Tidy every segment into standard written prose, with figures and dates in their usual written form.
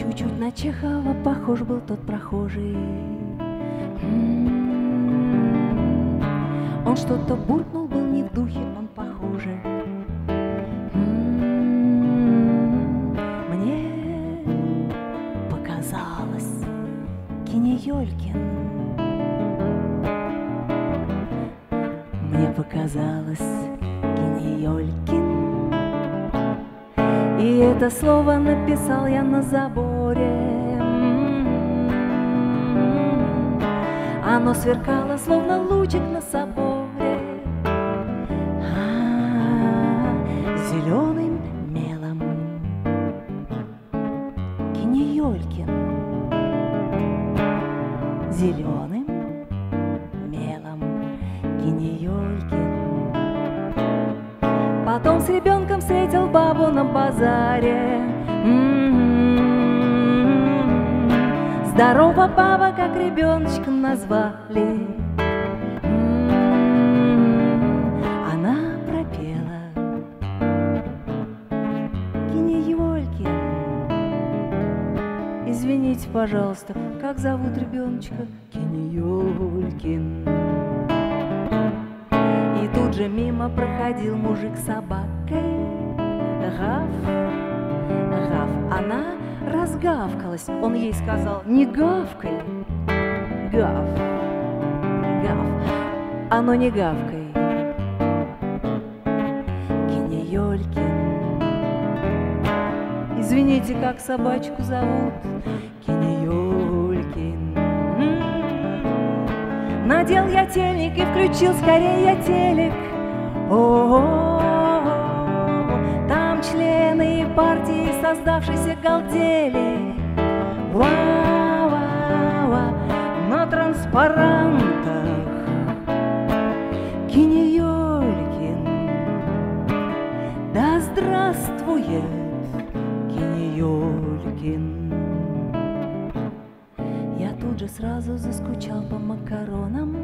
Чуть-чуть на Чехова похож был тот прохожий. Он что-то буркнул, был не в духе, он похоже. Мне показалось, Кинеёлькин. Мне показалось, Кинеёлькин. И это слово написал я на заборе. Оно сверкало, словно лучик на соборе, зеленым мелом. Кинеёлькин. Зеленым мелом. Кинеёлькин. Потом с ребенком встретил бабу на базаре. Здорово, баба, как ребеночка назвали. Она пропела: Кинеёлькин. Извините, пожалуйста, как зовут ребеночка? Кинеёлькин. И тут же мимо проходил мужик с собакой. Гав, гав. Она разгавкалась. Он ей сказал: не гавкай. Гав, гав. Оно не гавкай. Кинеёлькин. Извините, как собачку зовут? Кинеёлькин. Надел я тельник и включил скорее я телек. Там члены партии, создавшейся, галдели. Ва-ва-ва. На транспарантах Кинеёлькин. Да здравствует Кинеёлькин. Я тут же сразу заскучал по макаронам.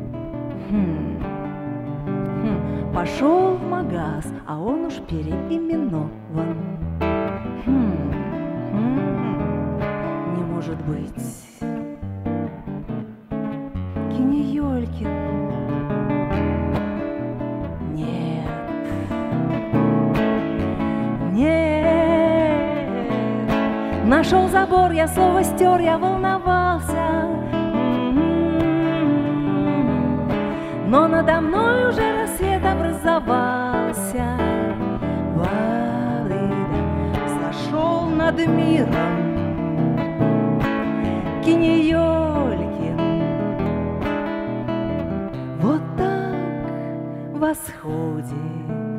Пошел в магаз, а он уж переименован. Не может быть. Кинеёлькин. Нет. Нет. Нашел забор, я слово стер, я волновался. Но надо мной уже рассвет образовался. Сошел над миром Кинеёлькин. Вот так в восходе